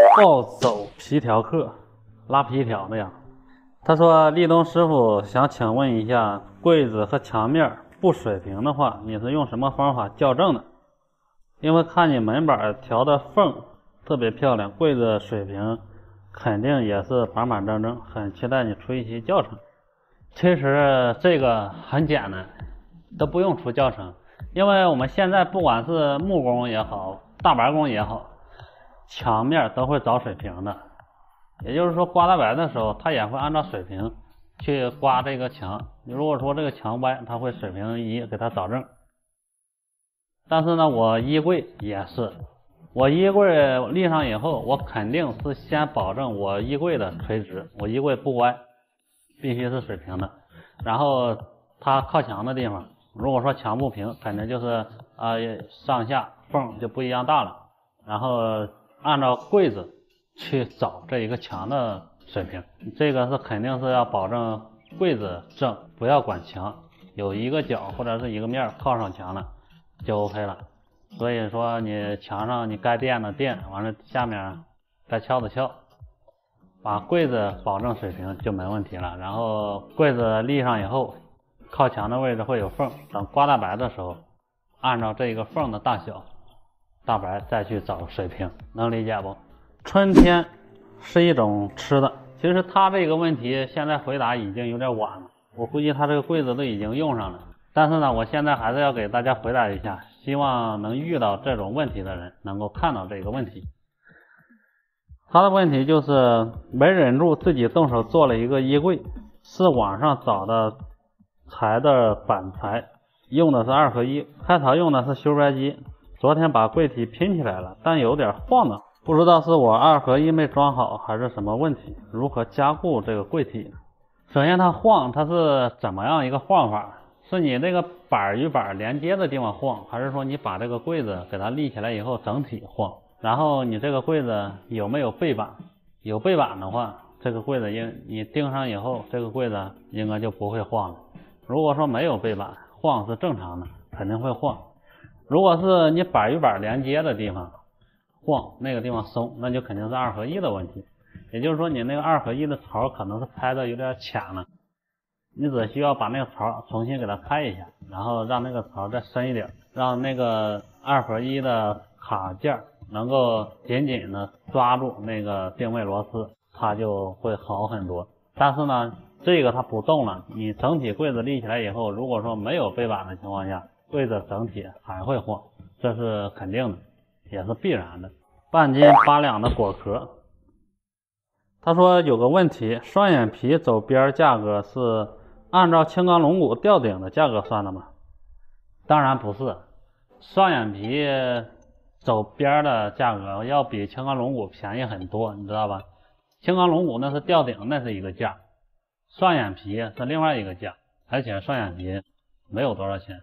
暴走皮条客，拉皮条的呀。他说：“立冬师傅想请问一下，柜子和墙面不水平的话，你是用什么方法校正的？因为看你门板调的缝特别漂亮，柜子水平肯定也是板板正正，很期待你出一期教程。”其实这个很简单，都不用出教程，因为我们现在不管是木工也好，大白工也好，墙面都会找水平的。也就是说，刮大白的时候，它也会按照水平去刮这个墙。如果说这个墙歪，它会水平仪给它导正。但是呢，我衣柜也是，我衣柜立上以后，我肯定是先保证我衣柜的垂直，我衣柜不歪，必须是水平的。然后它靠墙的地方，如果说墙不平，肯定就是上下缝就不一样大了。然后按照柜子去找这一个墙的水平，这个是肯定是要保证柜子正，不要管墙，有一个角或者是一个面靠上墙了就 OK 了。所以说你墙上你该垫的垫，完了下面该敲的敲，把柜子保证水平就没问题了。然后柜子立上以后，靠墙的位置会有缝，等刮大白的时候，按照这个缝的大小，大白再去找水平，能理解不？春天是一种吃的，其实他这个问题现在回答已经有点晚了，我估计他这个柜子都已经用上了。但是呢，我现在还是要给大家回答一下，希望能遇到这种问题的人能够看到这个问题。他的问题就是没忍住自己动手做了一个衣柜，是网上找的裁的板材，用的是2合1，开槽用的是修白机，昨天把柜体拼起来了，但有点晃荡，不知道是我2合1没装好还是什么问题，如何加固这个柜体？首先它晃，它是怎么样一个晃法？是你这个板与板连接的地方晃，还是说你把这个柜子给它立起来以后整体晃？然后你这个柜子有没有背板？有背板的话，这个柜子你钉上以后，这个柜子应该就不会晃了。如果说没有背板，晃是正常的，肯定会晃。如果是你板与板连接的地方晃，那个地方松，那就肯定是2合1的问题。也就是说你那个2合1的槽可能是拍的有点浅了，你只需要把那个槽重新给它拍一下，然后让那个槽再深一点，让那个2合1的卡件能够紧紧的抓住那个定位螺丝，它就会好很多。但是呢，这个它不动了，你整体柜子立起来以后，如果说没有背板的情况下，柜子整体还会晃，这是肯定的，也是必然的。半斤8两的果壳，他说有个问题，双眼皮走边价格是按照青钢龙骨吊顶的价格算的吗？当然不是，双眼皮走边的价格要比青钢龙骨便宜很多，你知道吧？青钢龙骨那是吊顶，那是一个价，双眼皮是另外一个价，而且双眼皮没有多少钱。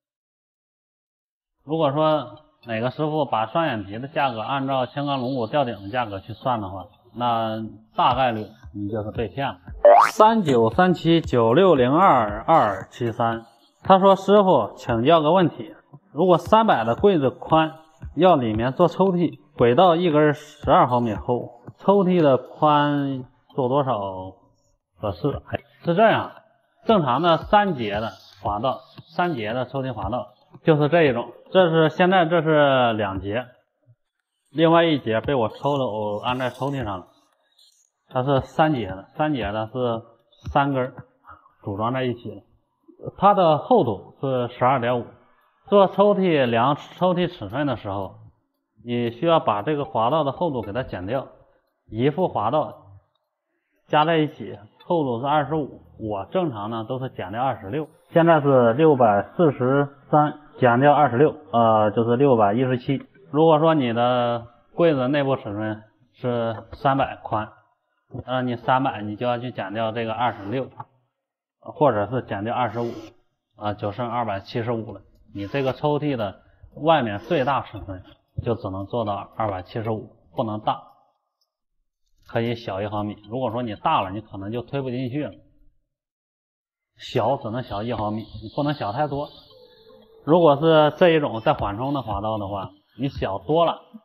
如果说哪个师傅把双眼皮的价格按照青钢龙骨吊顶的价格去算的话，那大概率你就是被骗了。393796022273，他说师傅请教个问题，如果300的柜子宽，要里面做抽屉，轨道一根12毫米厚，抽屉的宽做多少合适？是这样，正常的3节的滑道，3节的抽屉滑道就是这一种，现在这是2节，另外1节被我抽了，我安在抽屉上了，它是3节的，3节的是3根组装在一起的，它的厚度是 12.5。做抽屉量抽屉尺寸的时候，你需要把这个滑道的厚度给它减掉，一副滑道加在一起厚度是25，我正常呢都是减掉26，现在是643减掉26，就是617。如果说你的柜子内部尺寸是300宽，你300你就要去减掉这个26，或者是减掉25，就剩275了。你这个抽屉的外面最大尺寸就只能做到275，不能大，可以小1毫米。如果说你大了，你可能就推不进去了。小只能小1毫米，你不能小太多。如果是这一种带缓冲的滑道的话，你小多了，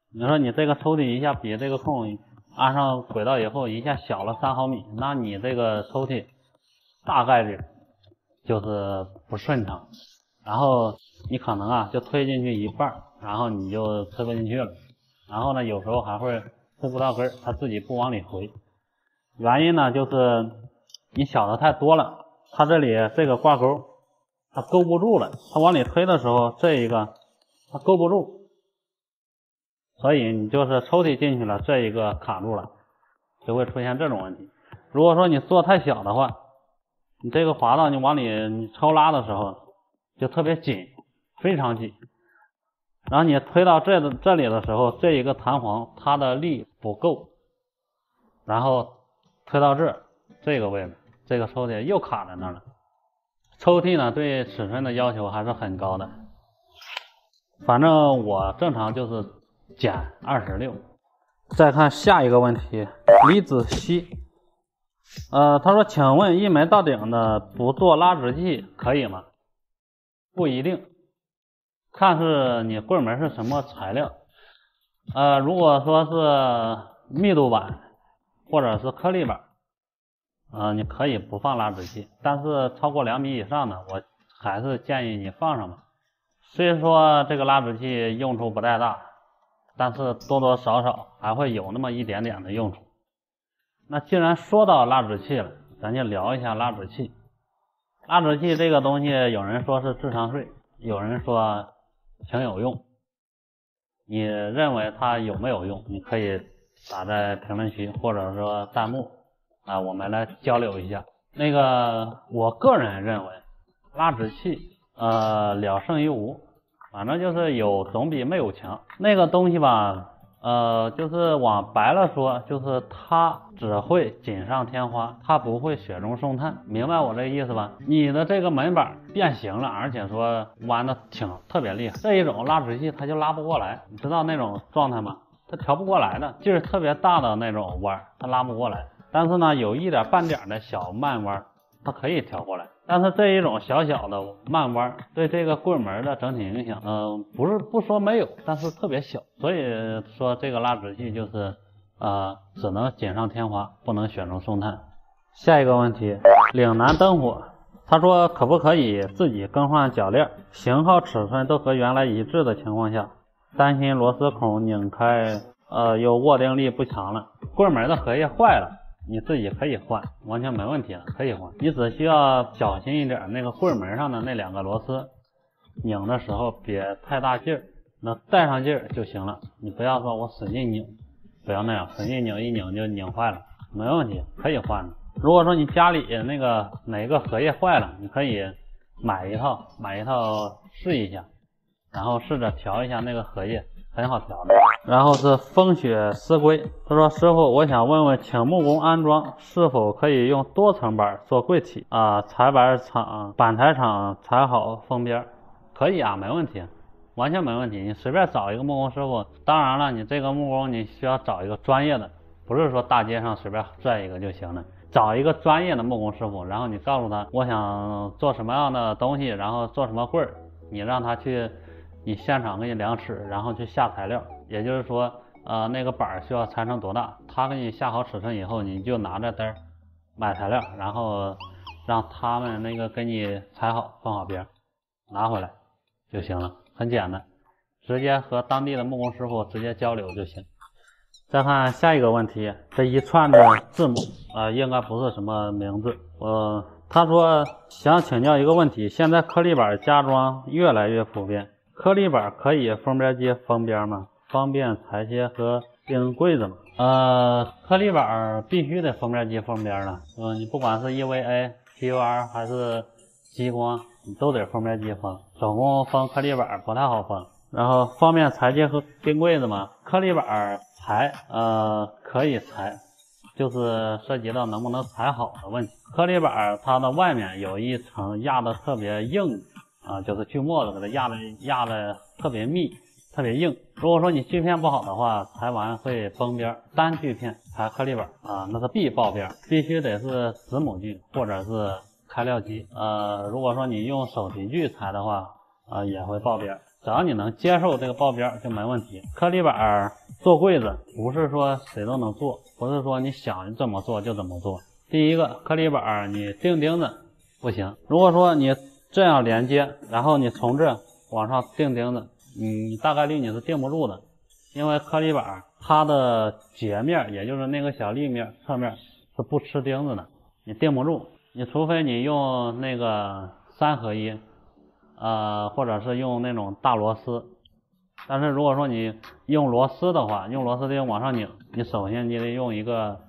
你说你这个抽屉一下比这个空安上轨道以后一下小了3毫米，那你这个抽屉大概率就是不顺畅，然后你可能啊就推进去一半，然后你就推不进去了，然后呢有时候还会推不到根，它自己不往里回。原因呢就是你小的太多了，它这里这个挂钩它勾不住了，它往里推的时候这一个它勾不住，所以你就是抽屉进去了，这一个卡住了，就会出现这种问题。如果说你做太小的话，你这个滑道你往里你抽拉的时候就特别紧，非常紧，然后你推到这里的时候，这一个弹簧它的力不够，然后推到这个位置，这个抽屉又卡在那儿了。抽屉呢对尺寸的要求还是很高的，反正我正常就是减26。再看下一个问题，李子熙，他说请问一枚到顶的不做拉直器可以吗？不一定，看是你柜门是什么材料。如果说是密度板或者是颗粒板，你可以不放拉直器，但是超过2米以上的我还是建议你放上吧。虽说这个拉直器用处不太大，但是多多少少还会有那么一点点的用处。那既然说到拉直器了，咱就聊一下拉直器。拉直器这个东西有人说是智商税，有人说挺有用，你认为它有没有用，你可以打在评论区或者说弹幕我们来交流一下。那个我个人认为拉直器了胜于无，反正就是有总比没有强。那个东西吧就是往白了说，就是它只会锦上添花，它不会雪中送炭，明白我这个意思吧？你的这个门板变形了，而且说弯的特别厉害，这一种拉直器它就拉不过来，你知道那种状态吗？它调不过来的，劲儿特别大的那种弯它拉不过来，但是呢有一点半点的小慢弯它可以调过来，但是这一种小小的慢弯对这个柜门的整体影响不说没有，但是特别小，所以说这个拉直器就是只能锦上添花，不能雪中送炭。下一个问题，岭南灯火，他说可不可以自己更换铰链，型号尺寸都和原来一致的情况下，担心螺丝孔拧开又握定力不强了，柜门的荷叶坏了，你自己可以换，完全没问题了，可以换。你只需要小心一点，那个柜门上的那2个螺丝拧的时候别太大劲儿，那带上劲儿就行了。你不要说我使劲拧，不要那样，使劲拧一拧就拧坏了，没问题，可以换的。如果说你家里那个哪个荷叶坏了，你可以买一套试一下，然后试着调一下那个荷叶，很好调的。然后是风雪思归，他说师傅，我想问问，请木工安装是否可以用多层板做柜体裁板厂板材厂裁好封边？可以啊，没问题，完全没问题。你随便找一个木工师傅，当然了，你这个木工你需要找一个专业的，不是说大街上随便拽一个就行了。找一个专业的木工师傅，然后你告诉他我想做什么样的东西，然后做什么柜儿，你让他去你现场给你量尺，然后去下材料，也就是说那个板需要裁成多大，他给你下好尺寸以后，你就拿着单买材料，然后让他们那个给你裁好封好边，拿回来就行了，很简单，直接和当地的木工师傅直接交流就行。再看下一个问题，这一串的字母应该不是什么名字。他说想请教一个问题，现在颗粒板加装越来越普遍，颗粒板可以封边机封边吗？方便裁切和钉柜子吗？颗粒板必须得封边机封边的，你不管是 EVA、PUR 还是激光，你都得封边机封，手工封颗粒板不太好封。然后方便裁切和钉柜子吗？颗粒板裁可以裁，就是涉及到能不能裁好的问题。颗粒板它的外面有一层压的特别硬就是锯末子给它压的特别密特别硬，如果说你锯片不好的话，裁完会崩边。单锯片裁颗粒板那是必爆边，必须得是子母锯或者是开料机。如果说你用手提锯裁的话也会爆边。 只要你能接受这个报边就没问题。颗粒板做柜子不是说谁都能做，不是说你想怎么做就怎么做。第一个，颗粒板你钉钉子不行，如果说你这样连接，然后你从这往上钉钉子，你大概率你是钉不住的，因为颗粒板它的截面，也就是那个小立面侧面是不吃钉子的，你钉不住。你除非你用那个3合1，或者是用那种大螺丝。但是如果说你用螺丝的话，用螺丝钉往上拧，你首先你得用一个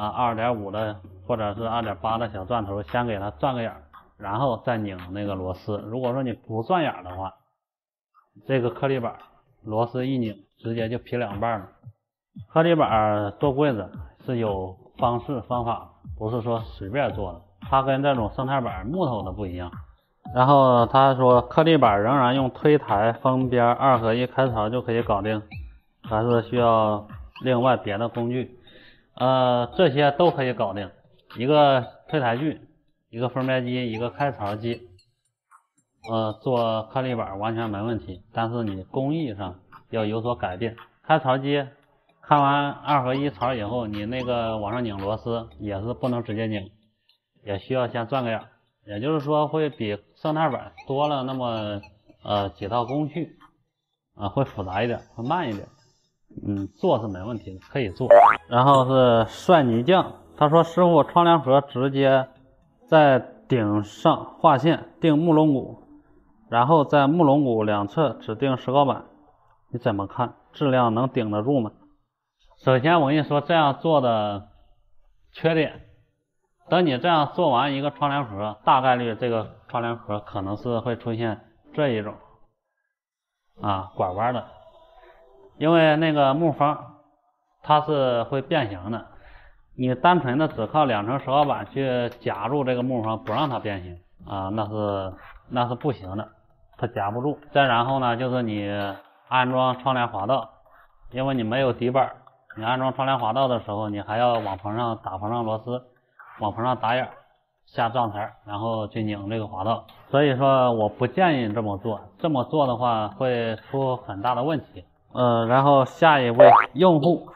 2.5的或者是2.8的小钻头，先给它钻个眼，然后再拧那个螺丝。如果说你不钻眼的话，这个颗粒板螺丝一拧，直接就劈2半了。颗粒板做柜子是有方式方法，不是说随便做的，它跟这种生态板木头的不一样。然后他说颗粒板仍然用推台、封边、2合1开槽就可以搞定，还是需要另外别的工具。这些都可以搞定，一个推台具，一个封边机，一个开槽机，做颗粒板完全没问题。但是你工艺上要有所改变。开槽机开完2合1槽以后，你那个往上拧螺丝也是不能直接拧，也需要先钻个眼。也就是说会比生态板多了那么几道工序，会复杂一点，会慢一点。做是没问题的，可以做。然后是帅泥匠，他说师傅，窗帘盒直接在顶上画线钉木龙骨，然后在木龙骨两侧只钉石膏板，你怎么看？质量能顶得住吗？首先我跟你说，这样做的缺点，等你这样做完一个窗帘盒，大概率这个窗帘盒可能是会出现这一种拐弯的，因为那个木方它是会变形的，你单纯的只靠2层石膏板去夹住这个木方不让它变形那是不行的，它夹不住。再然后呢，就是你安装窗帘滑道，因为你没有底板，你安装窗帘滑道的时候，你还要往棚上打膨胀螺丝，往棚上打眼，下撞台，然后去拧这个滑道。所以说我不建议这么做，这么做的话会出很大的问题。然后下一位用户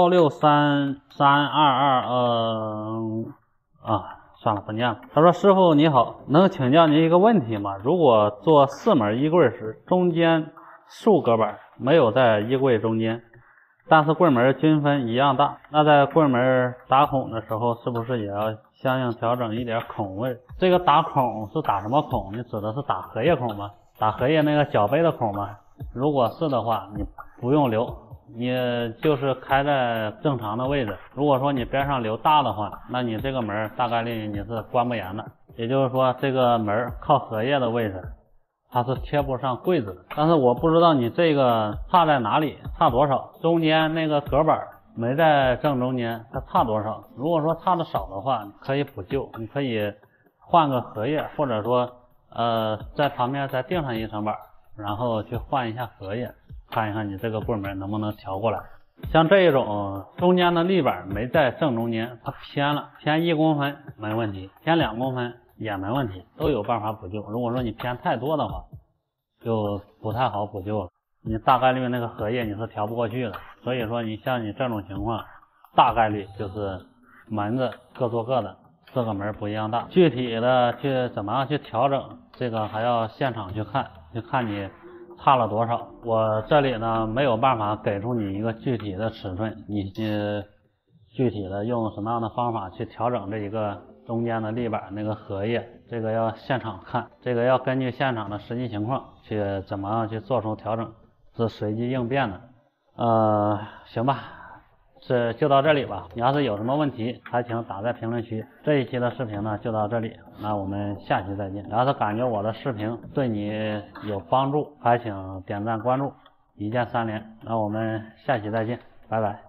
16332算了不念了。他说师傅你好，能请教您一个问题吗？如果做4门衣柜时，中间竖隔板没有在衣柜中间，但是柜门均分一样大，那在柜门打孔的时候是不是也要相应调整一点孔位？这个打孔是打什么孔？你指的是打荷叶孔吗？打荷叶那个脚杯的孔吗？如果是的话，你不用留，你就是开在正常的位置。如果说你边上留大的话，那你这个门大概率你是关不严的，也就是说这个门靠荷叶的位置它是贴不上柜子的。但是我不知道你这个差在哪里，差多少，中间那个隔板没在正中间，它差多少。如果说差的少的话，你可以补救，你可以换个荷叶，或者说在旁边再钉上一层板，然后去换一下荷叶，看一看你这个柜门能不能调过来。像这一种中间的立板没在正中间，它偏了，偏1公分没问题，偏2公分也没问题，都有办法补救。如果说你偏太多的话，就不太好补救了，你大概率那个荷叶你是调不过去的。所以说你像你这种情况，大概率就是门子各做各的，各个门不一样大。具体的去怎么样去调整，这个还要现场去看你差了多少。我这里呢没有办法给出你一个具体的尺寸，你具体的用什么样的方法去调整这一个中间的立板那个荷叶，这个要现场看，这个要根据现场的实际情况去怎么样去做出调整，是随机应变的。行吧，这就到这里吧。你要是有什么问题，还请打在评论区。这一期的视频呢就到这里，那我们下期再见。要是感觉我的视频对你有帮助，还请点赞关注，一键3连。那我们下期再见，拜拜。